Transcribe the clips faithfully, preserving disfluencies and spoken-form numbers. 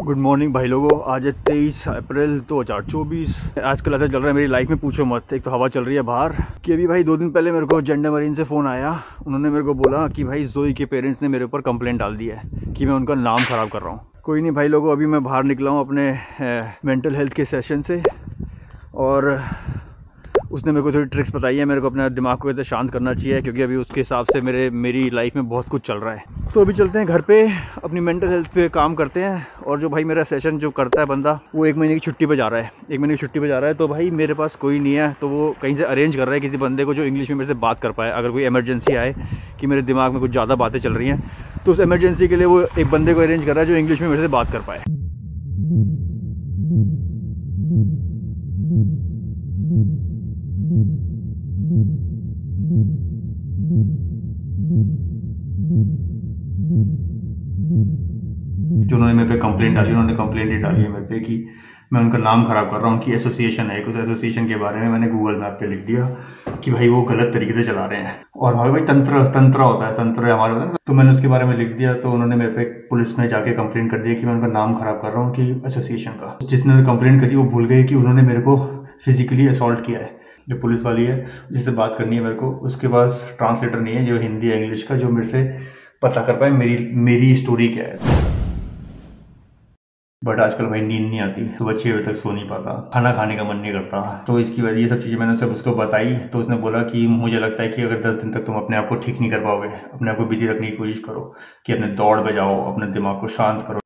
Good morning भाई लोगों। आज है तेईस अप्रैल दो हज़ार चौबीस। आजकल ऐसा चल रहा है मेरी लाइफ में, पूछो मत। एक तो हवा चल रही है बाहर कि अभी भाई दो दिन पहले मेरे को जेंडर मरीन से फ़ोन आया। उन्होंने मेरे को बोला कि भाई जोई के पेरेंट्स ने मेरे ऊपर कंप्लेंट डाल दी है कि मैं उनका नाम ख़राब कर रहा हूँ। कोई नहीं भाई लोगों, अभी मैं बाहर निकला हूँ अपने मेंटल हेल्थ के सेशन से और उसने मेरे को थोड़ी ट्रिक्स बताई है। मेरे को अपने दिमाग को कैसे शांत करना चाहिए, क्योंकि अभी उसके हिसाब से मेरे मेरी लाइफ में बहुत कुछ चल रहा है। तो अभी चलते हैं घर पे, अपनी मेंटल हेल्थ पे काम करते हैं। और जो भाई मेरा सेशन जो करता है बंदा, वो एक महीने की छुट्टी पे जा रहा है एक महीने की छुट्टी पे जा रहा है। तो भाई मेरे पास कोई नहीं है, तो वो कहीं से अरेंज कर रहा है किसी बंदे को जो इंग्लिश में मेरे से बात कर पाए। अगर कोई इमरजेंसी आए कि मेरे दिमाग में कुछ ज़्यादा बातें चल रही हैं, तो उस इमरजेंसी के लिए वो एक बंदे को अरेंज कर रहा है जो इंग्लिश में मेरे से बात कर पाए। जो उन्होंने मेरे पे कंप्लेंट डाली, उन्होंने कंप्लेंट ही डाली है मेरे पे कि मैं उनका नाम ख़राब कर रहा हूँ। कि एसोसिएशन है, उस एसोसिएशन के बारे में मैंने गूगल मैप पे लिख दिया कि भाई वो गलत तरीके से चला रहे हैं। और हमारे भाई तंत्र तंत्र होता है, तंत्र हमारे होता है, तो मैंने उसके बारे में लिख दिया। तो उन्होंने मेरे पे पुलिस में जाके कंप्लेंट कर दिया कि मैं उनका नाम ख़राब कर रहा हूँ कि एसोसिएशन का। जिसने कंप्लेंट करी वो भूल गए कि उन्होंने मेरे को फिजिकली असॉल्ट किया है। जो पुलिस वाली है जिससे बात करनी है मेरे को, उसके पास ट्रांसलेटर नहीं है जो हिंदी या इंग्लिश का, जो मेरे से पता कर पाए मेरी मेरी स्टोरी क्या है। बट आजकल भाई नींद नहीं आती, सुबह छः बजे तक सो नहीं पाता, खाना खाने का मन नहीं करता। तो इसकी वजह ये सब चीज़ें मैंने सब उसको बताई। तो उसने बोला कि मुझे लगता है कि अगर दस दिन तक तुम अपने आप को ठीक नहीं कर पाओगे, अपने आप को बिजी रखने की कोशिश करो, कि अपने दौड़ पे जाओ, अपने दिमाग को शांत करो।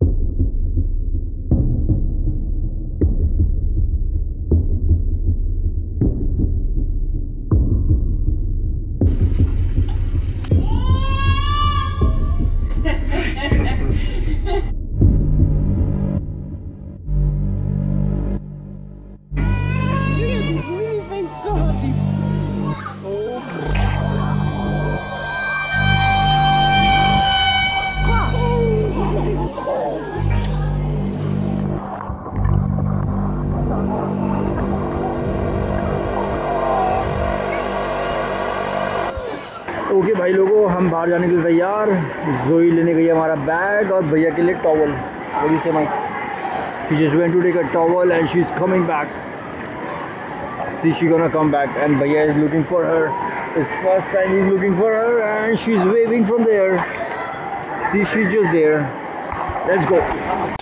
ओके भाई लोगों, हम बाहर जाने के लिए तैयार। जोई लेने गई हमारा बैग और भैया के लिए towel. What do you say, Mike? She just went to take a towel and she's coming back. See, she's gonna come back and भैया is looking for her. It's first time he's looking for her and she's waving from there. See, she's just there. Let's go.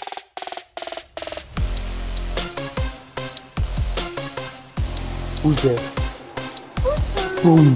Who's there? Boom.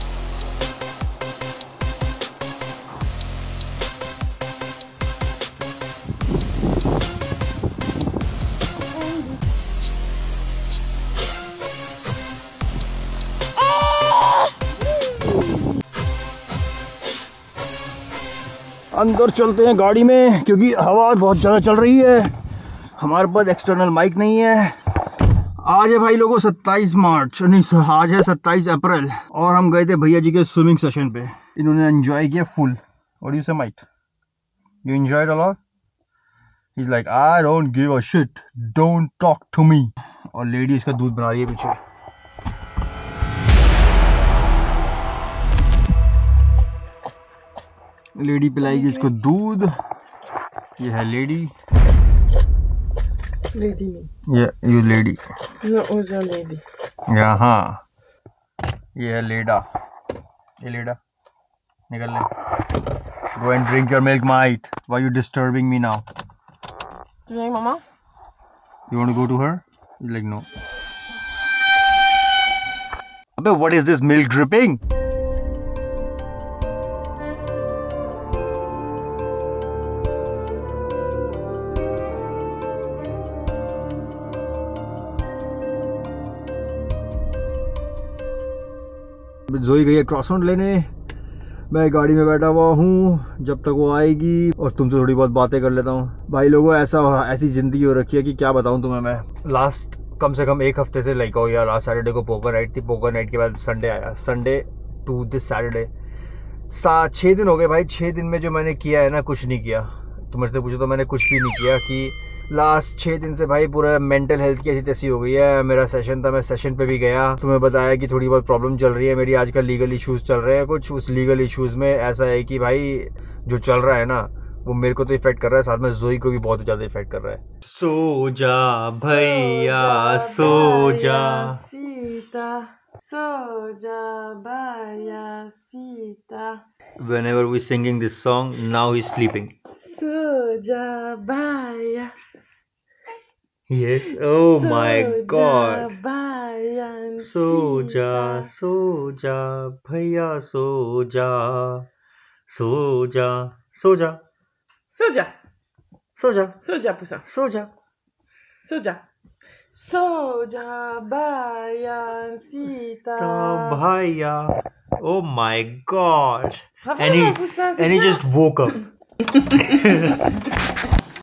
अंदर चलते हैं गाड़ी में, क्योंकि हवा बहुत ज़्यादा चल रही है। हमारे पास एक्सटर्नल माइक नहीं है। आज है भाई लोगों सत्ताईस मार्च, नहीं आज है सत्ताईस अप्रैल, और हम गए थे भैया जी के स्विमिंग सेशन पे। इन्होंने एंजॉय किया full. What do you say Mike? You enjoyed a lot? He is like I don't give a shit, don't talk to me. और लेडी इसका दूध बना रही है पीछे। लेडी पिलाएगी इसको दूध। ये है लेडी। लेडी ये यू लेडी। नो ओजा लेडी। यहाँ ये है लेडा। ये लेडा निकल ले। Go and drink your milk mate. Why you disturbing me now? Do you like mama? You want to go to her? He's like no. अबे what is this milk dripping? जोई गई है क्रॉसआउट लेने, मैं गाड़ी में बैठा हुआ हूँ जब तक वो आएगी, और तुमसे थोड़ी बहुत बातें कर लेता हूँ। भाई लोगों ऐसा ऐसी ज़िंदगी हो रखी है कि क्या बताऊँ तुम्हें। मैं लास्ट कम से कम एक हफ्ते से लाइक हो यार, लास्ट सैटरडे को पोकर नाइट थी, पोकर नाइट के बाद संडे आया, संडे टू दिस सैटरडे, सात छः दिन हो गए भाई। छः दिन में जो मैंने किया है ना, कुछ नहीं किया। तुम मेरे से पूछो तो मैंने कुछ भी नहीं किया। कि लास्ट छः दिन से भाई पूरा मेंटल हेल्थ की ऐसी तैसी हो गई है। मेरा सेशन था, मैं सेशन पे भी गया, तुम्हें बताया कि थोड़ी बहुत प्रॉब्लम चल रही है मेरी। आजकल लीगल इश्यूज़ चल रहे हैं कुछ। उस लीगल इश्यूज़ में ऐसा है कि भाई जो चल रहा है ना, वो मेरे को तो इफेक्ट कर रहा है, साथ में जोई को भी बहुत ज्यादा इफेक्ट कर रहा है। सो जा भैया सो जा, सीता सो जा भैया Sita. Whenever we singing this song, now he's sleeping. सो जा भैया। Yes. Oh my God. भैया सो जा सो जा भैया सो जा, सो जा सो जा सो जा सो जा सो जा पुसा सो जा सो जा सो जा भैया सीता भैया। Oh my God. Rafael, And he, Poussin, c'est and he bien. just woke up.